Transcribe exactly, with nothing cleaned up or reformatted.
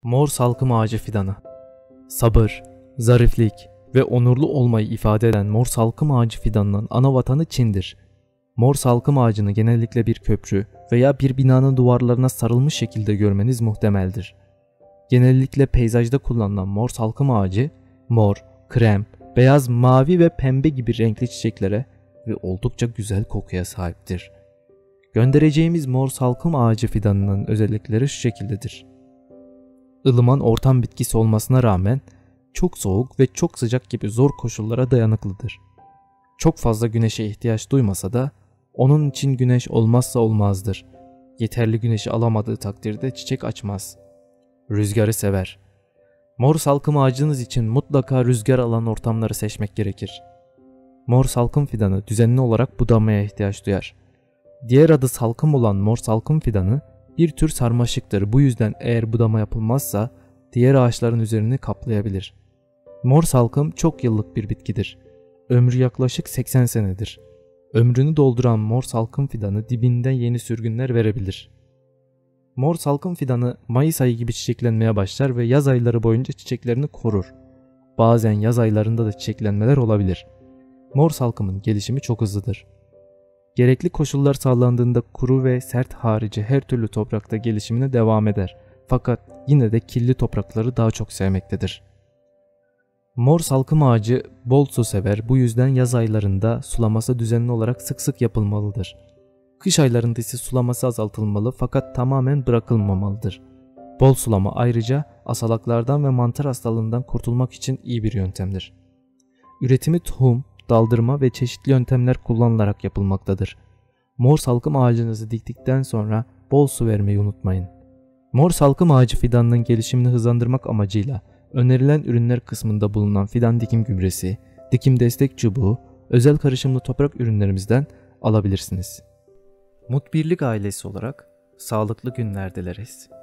Mor salkım ağacı fidanı. Sabır, zariflik ve onurlu olmayı ifade eden mor salkım ağacı fidanının ana vatanı Çin'dir. Mor salkım ağacını genellikle bir köprü veya bir binanın duvarlarına sarılmış şekilde görmeniz muhtemeldir. Genellikle peyzajda kullanılan mor salkım ağacı, mor, krem, beyaz, mavi ve pembe gibi renkli çiçeklere ve oldukça güzel kokuya sahiptir. Göndereceğimiz mor salkım ağacı fidanının özellikleri şu şekildedir. Ilıman ortam bitkisi olmasına rağmen çok soğuk ve çok sıcak gibi zor koşullara dayanıklıdır. Çok fazla güneşe ihtiyaç duymasa da onun için güneş olmazsa olmazdır. Yeterli güneşi alamadığı takdirde çiçek açmaz. Rüzgarı sever. Mor salkım ağacınız için mutlaka rüzgar alan ortamları seçmek gerekir. Mor salkım fidanı düzenli olarak budamaya ihtiyaç duyar. Diğer adı salkım olan mor salkım fidanı bir tür sarmaşıktır. Bu yüzden eğer budama yapılmazsa diğer ağaçların üzerini kaplayabilir. Mor salkım çok yıllık bir bitkidir. Ömrü yaklaşık seksen senedir. Ömrünü dolduran mor salkım fidanı dibinden yeni sürgünler verebilir. Mor salkım fidanı Mayıs ayı gibi çiçeklenmeye başlar ve yaz ayları boyunca çiçeklerini korur. Bazen yaz aylarında da çiçeklenmeler olabilir. Mor salkımın gelişimi çok hızlıdır. Gerekli koşullar sağlandığında kuru ve sert harici her türlü toprakta gelişimine devam eder. Fakat yine de kirli toprakları daha çok sevmektedir. Mor salkım ağacı bol su sever. Bu yüzden yaz aylarında sulaması düzenli olarak sık sık yapılmalıdır. Kış aylarında ise sulaması azaltılmalı fakat tamamen bırakılmamalıdır. Bol sulama ayrıca asalaklardan ve mantar hastalığından kurtulmak için iyi bir yöntemdir. Üretimi tohum, daldırma ve çeşitli yöntemler kullanılarak yapılmaktadır. Mor salkım ağacınızı diktikten sonra bol su vermeyi unutmayın. Mor salkım ağacı fidanının gelişimini hızlandırmak amacıyla önerilen ürünler kısmında bulunan fidan dikim gübresi, dikim destek çubuğu, özel karışımlı toprak ürünlerimizden alabilirsiniz. Mutbirlik ailesi olarak sağlıklı günler dileriz.